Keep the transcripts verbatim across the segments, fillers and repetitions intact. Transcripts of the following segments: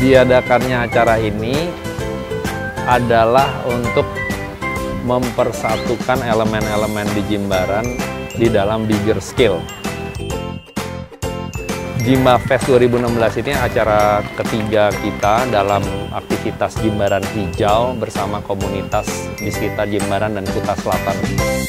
Diadakannya acara ini adalah untuk mempersatukan elemen-elemen di Jimbaran di dalam bigger scale. Jimba Fest dua ribu enam belas ini acara ketiga kita dalam aktivitas Jimbaran Hijau bersama komunitas di sekitar Jimbaran dan Kuta Selatan.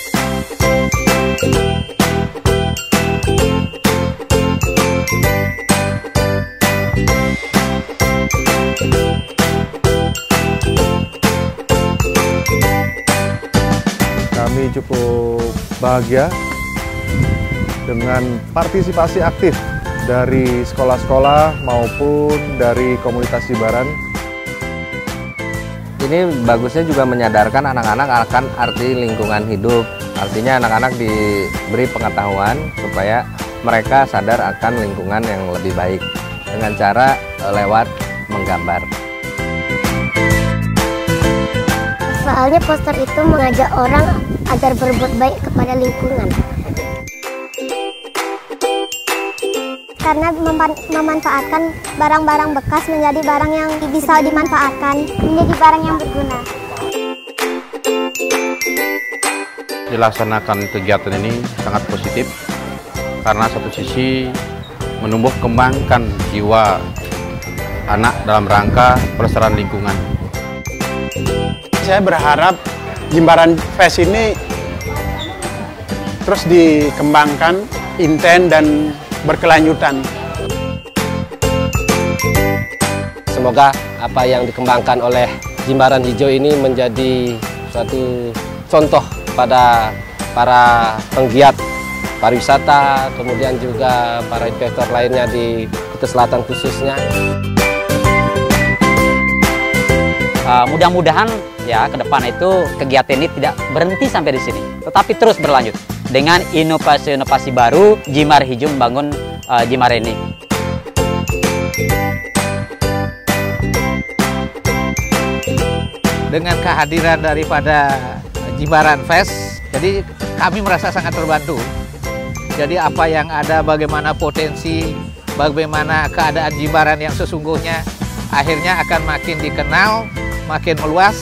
Kami cukup bahagia dengan partisipasi aktif dari sekolah-sekolah maupun dari komunitas Jimbaran. Ini bagusnya juga menyadarkan anak-anak akan arti lingkungan hidup. Artinya anak-anak diberi pengetahuan supaya mereka sadar akan lingkungan yang lebih baik dengan cara lewat menggambar. Soalnya poster itu mengajak orang agar berbuat baik kepada lingkungan. Karena memanfaatkan barang-barang bekas menjadi barang yang bisa dimanfaatkan, menjadi barang yang berguna. Dilaksanakan kegiatan ini sangat positif karena satu sisi menumbuh kembangkan jiwa anak dalam rangka pelestarian lingkungan. Saya berharap Jimbaran Fest ini terus dikembangkan, intens dan berkelanjutan. Semoga apa yang dikembangkan oleh Jimbaran Hijau ini menjadi suatu contoh pada para penggiat pariwisata, kemudian juga para investor lainnya di Kuta Selatan khususnya. Uh, mudah-mudahan ya ke depan itu kegiatan ini tidak berhenti sampai di sini, tetapi terus berlanjut dengan inovasi-inovasi baru. Jimbaran Hijau membangun uh, Jimbaran ini. Dengan kehadiran daripada Jimbaran Fest, jadi kami merasa sangat terbantu. Jadi apa yang ada, bagaimana potensi, bagaimana keadaan Jimbaran yang sesungguhnya, akhirnya akan makin dikenal, makin meluas.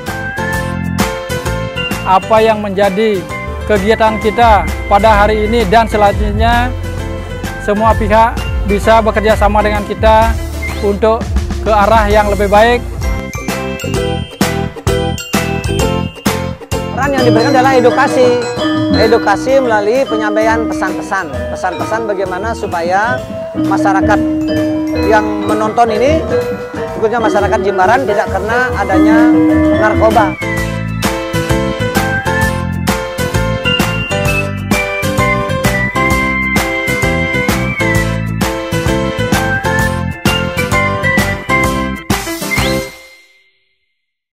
Apa yang menjadi kegiatan kita pada hari ini dan selanjutnya, semua pihak bisa bekerja sama dengan kita untuk ke arah yang lebih baik. Peran yang diberikan adalah edukasi. Edukasi melalui penyampaian pesan-pesan. Pesan-pesan bagaimana supaya masyarakat yang menonton ini, khususnya masyarakat Jimbaran, tidak kena adanya narkoba.